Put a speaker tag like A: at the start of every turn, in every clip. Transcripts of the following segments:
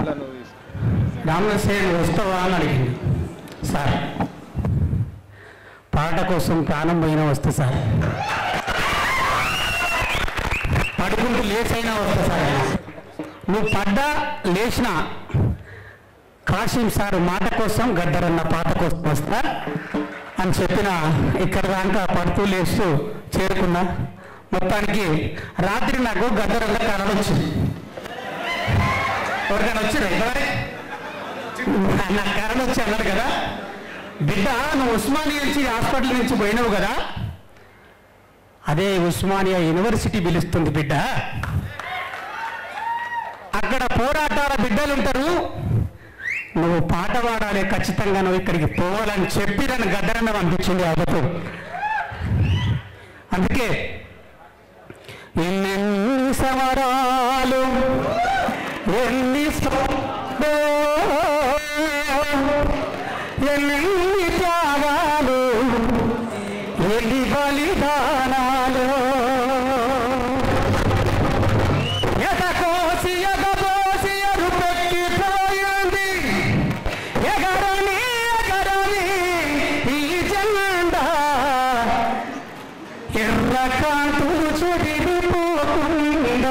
A: రామసేన్ వస్తావా అని అడిగింది. సార్ పాట కోసం ప్రాణం పోయినా వస్తా సార్, పడుకుంటూ లేచైనా వస్తా సార్, నువ్వు పడ్డా లేచినా కాశీం సార్ మాట కోసం గద్దరన్న పాట కోసం వస్తా అని చెప్పిన ఇక్కడ దాకా పడుతూ లేస్తూ చేరుకున్నా. మొత్తానికి రాత్రి నాకు గద్దరన్న కళలు వచ్చింది. ఎవరికైనా వచ్చింది నాకు కళలు వచ్చి అన్నారు కదా, బిడ్డ నువ్వు ఉస్మానియా నుంచి హాస్పిటల్ నుంచి పోయినావు కదా, అదే ఉస్మానియా యూనివర్సిటీ పిలుస్తుంది బిడ్డ, అక్కడ పోరాటాల బిడ్డలు ఉంటారు, నువ్వు పాట పాడాలి, ఖచ్చితంగా నువ్వు ఇక్కడికి పోవాలని చెప్పి నన్ను గద్దరన్న పంపించింది అబద్ధం. అందుకే ఎన్ని సమరాలు ఎన్ని ఎన్ని త్యాగాలు ఎన్ని బలిదానాలు, ఎదకోసి ఎదబోసి ఎరుపెక్కిపోయింది ఎగరని ఎగరని ఈ జెండా, ఎర్ర కాంతులు చెడిపోకుండా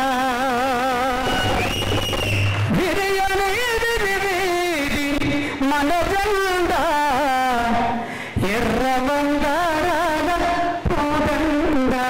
A: విరియని విరివేది మన జెండా, ఎర్ర మందారాల పోదండా,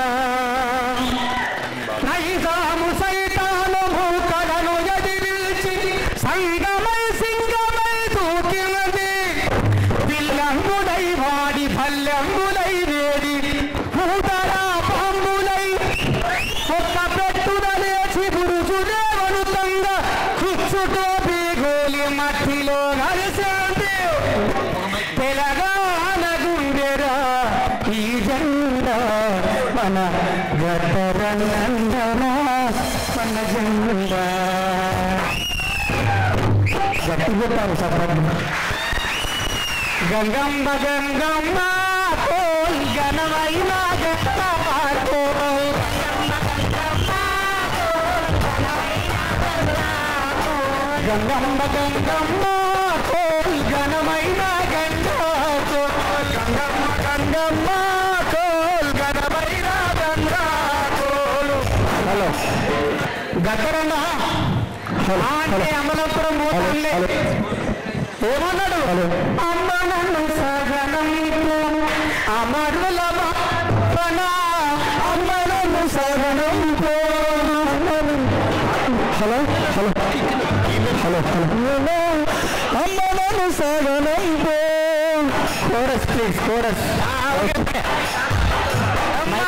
A: నైజాము సైతాను మూకలను ఎదిరించి సంగమై సింగమై దూకినది, పిల్లంబులై వాడి పల్లెంబులై వేడి పూతరా పాంబులై ఒక్క పెట్టున లేచి గురుజులే వనుతంగా కుచ్చుటోపి గోలి మట్టిలో కలిసింది తెలంగాణ గుండెరా ఈ జెండా, మన గద్దరన్న మన జెండా. గట్టి కొట్టారు సభ్యులు. గంగమ్మ గంగమ్మ కోల్ ఘనమైన గంగమ్మ కోల్, గంగమ్మ గంగమ్మ కోల్ ఘనమైన గంగా కోల్, గంగమ్మ గంగమ్మ కోల్ ఘనమైన గంగా కోల్. హలో గద్దరన్న అంటే అమలాపురం పోతాంలే ఏమన్నాడు, అమ్మ నన్ను సగనం అమరుల అమ్మ నన్ను సగనం. హలో హలో హలో హలో అమ్మ నన్ను సగనం. Chorus please chorus. అమ్మ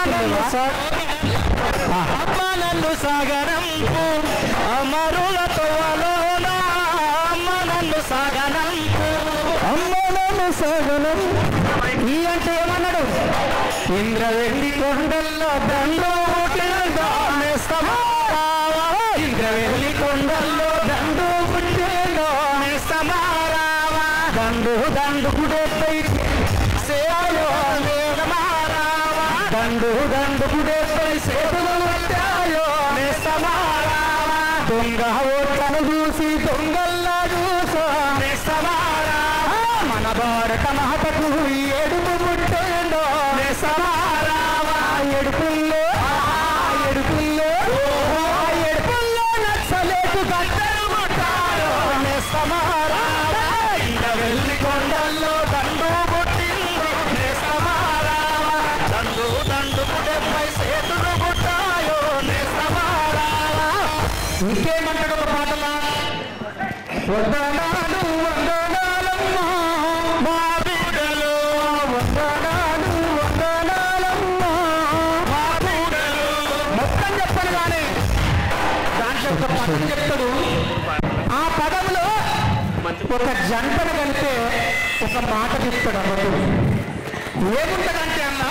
A: నన్ను సగనం అమరులతో అమ్మ నన్ను సగనం, అమ్మ నన్ను సగనం. ఈ అంటే ఏమన్నాడు, ఇంద్రవెల్లి కొండల్లో దండు పుట్టినేస్తామా, ఇంద్రవెల్లి కొండల్లో దండు పుట్టినేస్తామా, దండు దండు గుడెపై సేవలో వేగమారావా, దండు దండు గుడెపై సేవలు వచ్చాయో నేస్తమారావా, దొంగ ఓట్లను చూసి దొంగల్లా చూసా నేస్తమారావా, మన భారత మాతకు ఏడుపు పుట్టేందో నేస్తమారావా, ఎడుపుల్లో ఎడుపుల్లో ఎడుపుల్లో నచ్చలేదు గద్దరు ముట్టారో నేస్తమారావా, ఇంద్రవెల్లి కొండల్లో దండు పుట్టిందో నేస్తమారావా, దండు దండు పుట్టెపై సేతులు పుట్టాయో నేస్తమారావా. ఇంకేమంటాడు ఒక పాటలా, వందనాలు వందనాలమ్మా మా బిడ్డలు, వందనాలు వందనాలమ్మా మా బిడ్డలు. మొత్తం చెప్పాను కానీ దాంట్లో ఒక పదం చెప్తాడు, ఆ పదంలో ఒక జంటను కలిపే ఒక మాట చెప్తాడు అన్నట్టు. ఏముంటదంటే అన్న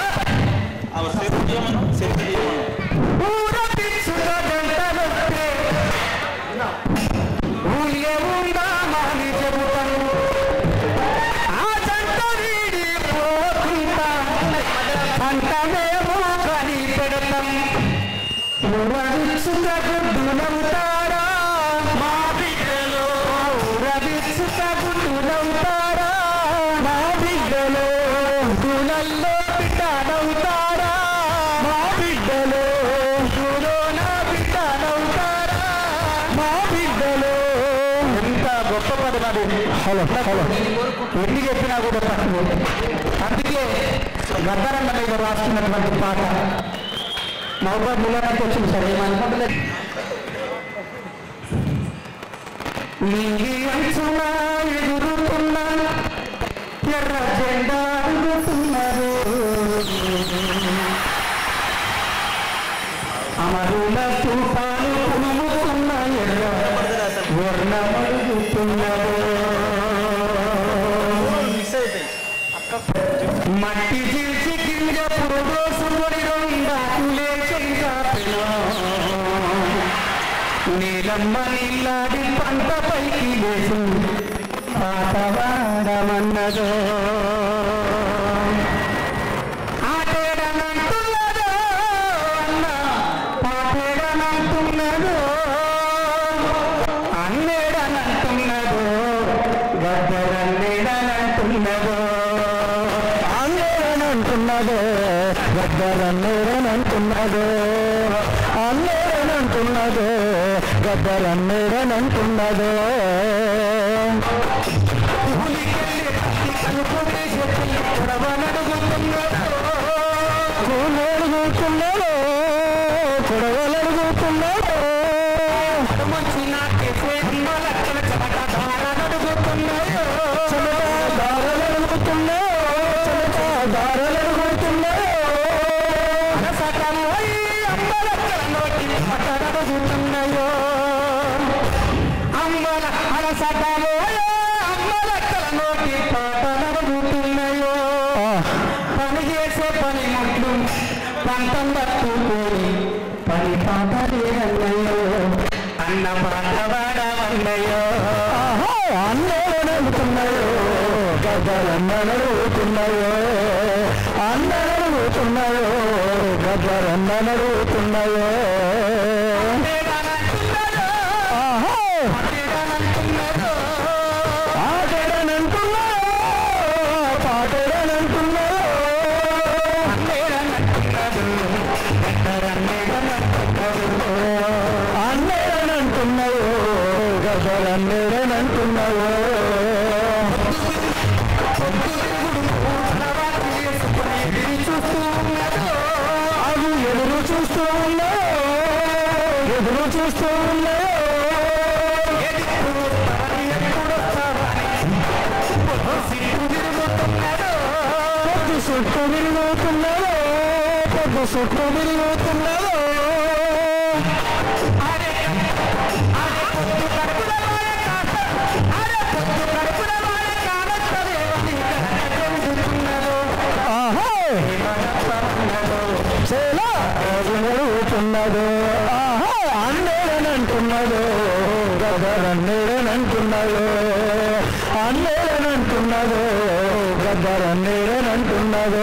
A: ఊర పిచ్చుగా జంటలొస్తే ఊళ్ళే ఉందామని చెబుతాను, ఆ జంట వీడి పోతుంటా అంటమేమో కని పెడతాం, ఊర పిచ్చుగా గుడ్డునవుతారా మా బిడ్డ గొప్ప పదవి. హలో హలో ఎన్ని చెప్పినా కూడా తక్కువ. అందుకే గద్దరన్న మీద రాస్తున్నటువంటి పాట మహబూబ్ ములానికి వచ్చింది సార్. ఏమనుకుంటలేదు నీలి అంచున ఎగురుతున్న ఎర్ర జెండా అడుగుతున్నారు అమరుల తుఫాను పులుముతున్న ఎర్ర వర్ణమడుగుతున్నారు మట్టి చీల్చి కింద పురోసుకొని రెండాకులే చెంగాపిలో నీలమ్మ నీలాడి పంట పైకి వేసి పాటవాడమన్నదో ఆటేడనంటున్నదో అన్న పాటేడనంటున్నదో అన్నేడనంటున్నదో గద్దరన్నేడనంటున్నదో అన్నేడనంటున్నదో గద్దరన్నేడనంటున్నదో అన్నేడనంటున్నదో గద్దరన్నేడనంటున్నదో కొడవలడుగుతున్నాడో కొడవలడుగుతున్నాడో దారలడుగుతున్నాయో దారలడుగుతున్నాయో దారలడుగుతున్నాయో అమ్మలడుగుతున్నాయో అమ్మల అలసటలో అమ్మలక్కల నోటి పాటలడుగుతున్నాయో పని చేసే పని ముట్లు పంతం పట్టుకొని పని పాట లేదన్నయ్యో అన్న పాట వాడవన్నయ్యో అన్నడుగుతున్నాయో గద్దరన్నడుగుతున్నాయో అన్నడుగుతున్నాయో గద్దరన్నడుగుతున్నాయో అన్నేడనంటున్నాయో గద్దరన్నేడనంటున్నాయో అవి ఎదురు చూస్తూ ఉన్నాయో ఎదురు చూస్తూ ఉన్నాయో పొద్దు చుట్టూ విరుగుతున్నాయో పొద్దు చుట్టూ విరుగుతున్నాయో అడుగుతున్నదో అన్నేడనంటున్నదో గద్దరన్నేడనంటున్నదో అన్నేడనంటున్నదో గద్దరన్నేడనంటున్నదో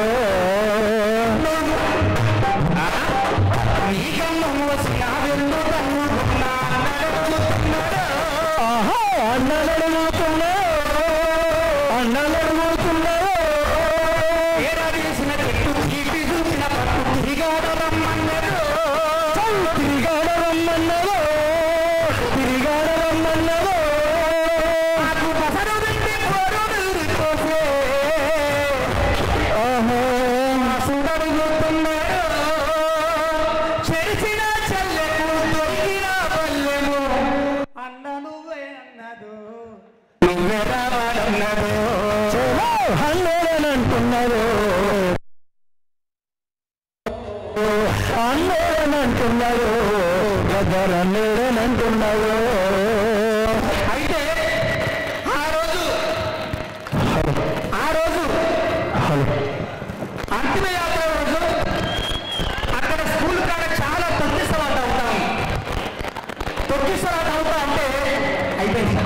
A: అన్నలడుగుతున్నదో అన్నలడుగుతున్నదో అన్నేడనంటున్నదో అన్నేడనంటున్నదో గద్దరన్నేడనంటున్నదో అయితే ఆ రోజు అంతిమ యాత్ర రోజు అక్కడ స్కూల్ కాడ చాలా తొక్కిసలాట అవుతాం. తొక్కిసలాట అవుతా అంటే అయిపోయింది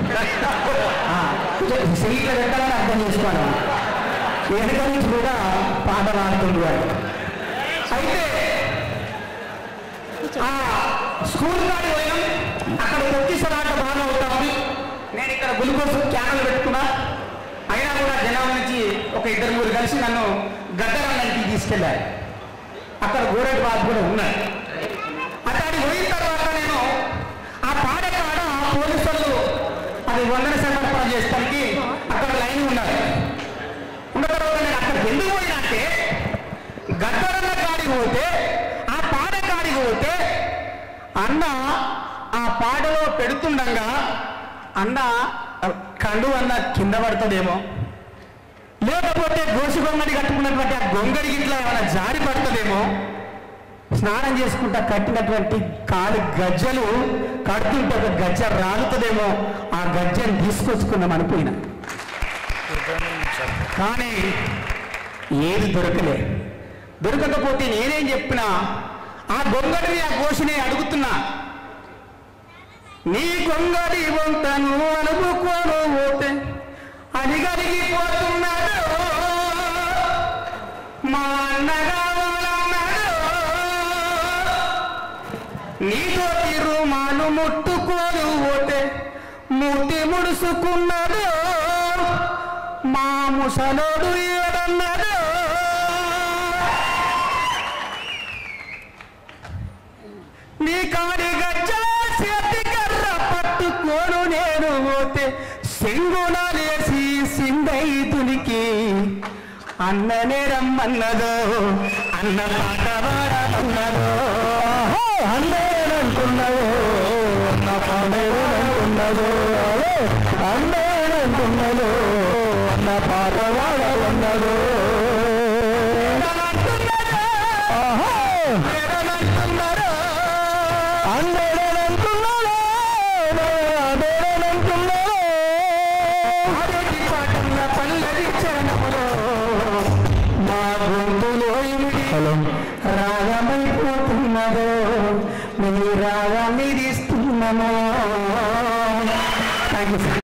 A: సీట్ల పెట్టాలని అర్థం చేసుకోవాలి. వెనక నుంచి కూడా పాటలు ఆడుతుంది వాడు. అయితే ఆ స్కూల్ కాడికి పోయినాం. అక్కడ తొక్కిసలాట బాగా అవుతా ఉంది. నేను ఇక్కడ గ్లూకోజ్ క్యాన్లు పెట్టుకున్నా. అయినా కూడా జనాల నుంచి ఒక ఇద్దరు మూడు కలిసి నన్ను గద్దరన్నకి తీసుకెళ్ళారు. అక్కడ గోరెడ్ బాబు కూడా ఉన్నాడు. అక్కడికి పోయిన తర్వాత నేను ఆ పాట కాడ పోలీసు వాళ్ళు అది వందన సమర్పణ చేస్తానికి అక్కడ లైన్ ఉన్నారు. ఉన్న తర్వాత నేను అక్కడికి ఎందుకు పోయినా అంటే గద్దరన్న కాడికి పోతే ఆ పాట కాడికి పోతే అన్న ఆ పాటలో పెడుతుండగా అన్న కండు అన్న కింద పడుతుందేమో, లేకపోతే గోసి గొంగడి కట్టుకున్నటువంటి ఆ గొంగడి గిట్లా ఏమైనా జారి పడుతుందేమో, స్నానం చేసుకుంటా కట్టినటువంటి కాలు గజ్జలు కడుతుంటే ఒక గజ్జ రాలుతుందేమో, ఆ గజ్జని తీసుకొచ్చుకుందాం అనిపోయినా. కానీ ఏది దొరకకపోతే నేనేం చెప్పినా ఆ గొంగడిని ఆ గోషిని అడుగుతున్నా, నీ గొంగడి వంతను అనుకోను పోతే అడిగడిగిపోతున్నాడు మా అన్నగా నీతో తిరుమాను ముట్టుకోను పోతే మూతి ముడుసుకున్నాడు మా ముసలోడు ఏడన్నాడు. నీ కాడి గజ్జ చేతి కర్ర పట్టుకోను నేను పోతే సింగునాలేసి సింగైతునికి అన్ననే రమ్మన్నదో అన్న పాట వాడమన్నదో అన్నేనంటున్నదో అన్న పాడేనంటున్నదో అన్నేనంటున్నదో అన్న పాట వాడమన్నదో రాగమైపోతున్నదో నీ రాగాన్ని తీస్తున్నామో. Thank you sir.